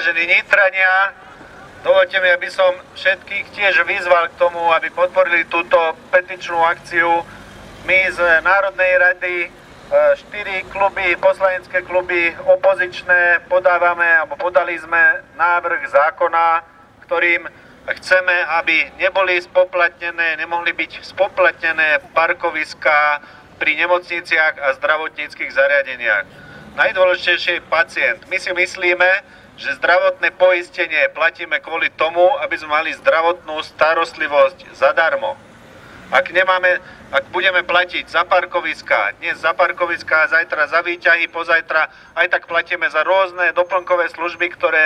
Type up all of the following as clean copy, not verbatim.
Vážení Nitrania, dovoľte mi, aby som všetkých tiež vyzval k tomu, aby podporili túto petičnú akciu. My z Národnej rady 4 kluby, poslanecké kluby opozičné podali sme návrh zákona, ktorým chceme, aby nemohli byť spoplatnené parkoviská pri nemocniciach a zdravotníckych zariadeniach. Najdôležitejšie je pacient. My si myslíme, že zdravotné poistenie platíme kvôli tomu, aby sme mali zdravotnú starostlivosť zadarmo. Ak budeme platiť za parkoviská, dnes za parkoviská, zajtra za výťahy, pozajtra, aj tak platíme za rôzne doplnkové služby,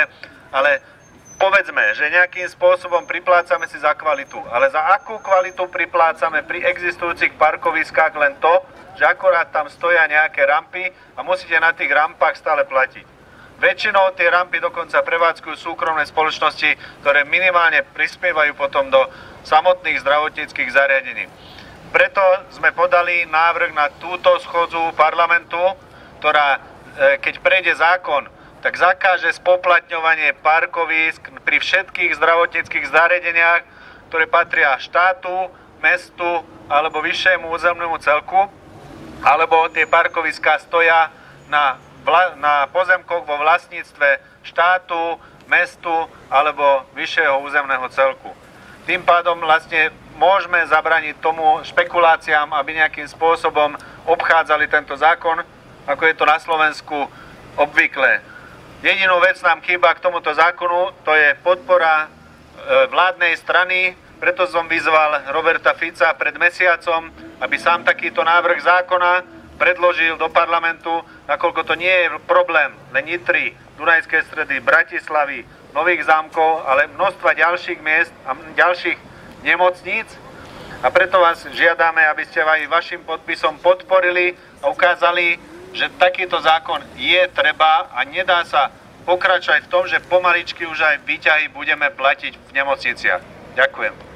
ale povedzme, že nejakým spôsobom priplácame si za kvalitu. Ale za akú kvalitu priplácame pri existujúcich parkoviskách len to, že akorát tam stoja nejaké rampy a musíte na tých rampách stále platiť. Väčšinou tie rampy dokonca prevádzkujú súkromné spoločnosti, ktoré minimálne prispievajú potom do samotných zdravotníckych zariadení. Preto sme podali návrh na túto schôdzu parlamentu, ktorá, keď prejde zákon, tak zakáže spoplatňovanie parkovísk pri všetkých zdravotníckych zariadeniach, ktoré patria štátu, mestu alebo vyššiemu územnému celku, alebo tie parkoviská stoja na pozemkoch vo vlastníctve štátu, mestu alebo vyššieho územného celku. Tým pádom vlastne môžeme zabraniť tomu špekuláciám, aby nejakým spôsobom obchádzali tento zákon, ako je to na Slovensku obvyklé. Jedinú vec nám chýba k tomuto zákonu, to je podpora vládnej strany, preto som vyzval Roberta Fica pred mesiacom, aby sám takýto návrh zákona predložil do parlamentu, nakoľko to nie je problém len Nitry, Dunajskej Stredy, Bratislavy, Nových Zámkov, ale množstva ďalších miest a ďalších nemocníc. A preto vás žiadame, aby ste aj vašim podpisom podporili a ukázali, že takýto zákon je treba a nedá sa pokračovať v tom, že pomaličky už aj výťahy budeme platiť v nemocniciach. Ďakujem.